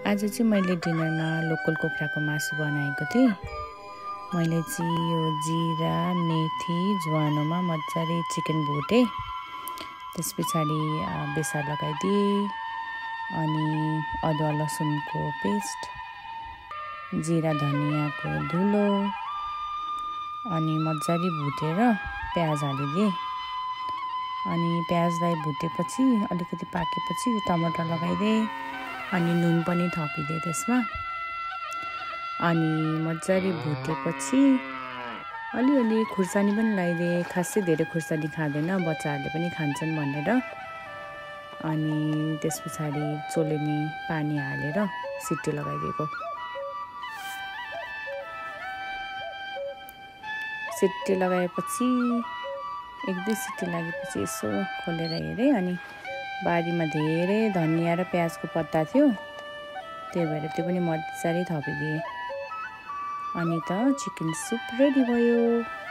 आज चाहिँ मैले डिनरमा लोकल कुखुराको मासु बनाएको थिएँ। मैले चाहिँ यो जिरा मेथी ज्वानोमा मजाले चिकन भुटेँ। त्यस पछाडि बेसार लगाइदिएँ। अनि अदुवा लसुनको पेस्ट, जिरा धनियाको धुलो, अनि मजाले भुटेर प्याज हालिदिएँ। अनि प्याजलाई भुटेपछि अलिकति पाकेपछि टमाटर लगाइदिएँ। अनि नुन पनि थपिदिएँ त्यसमा। अनि मजाले भुटेपछि अलिअलि खुर्सानी पनि लगाइदिएँ। खासै धेरै खुर्सानी खाँदैन, बच्चाहरूले पनि खान्छन् भनेर। अनि त्यस पछाडि चोलेनी पानी हालेर सिटी लगाइदिएको। सिटी लगाएपछि एक दुई सिटी लागेपछि यसो खोलेर हेरेँ। अनि बारीमा धेरै धनिया र प्याजको पत्ता थियो, त्यही भएर त्यो पनि मजाले थपिदिएँ। अनि त चिकन सुप रेडी भयो।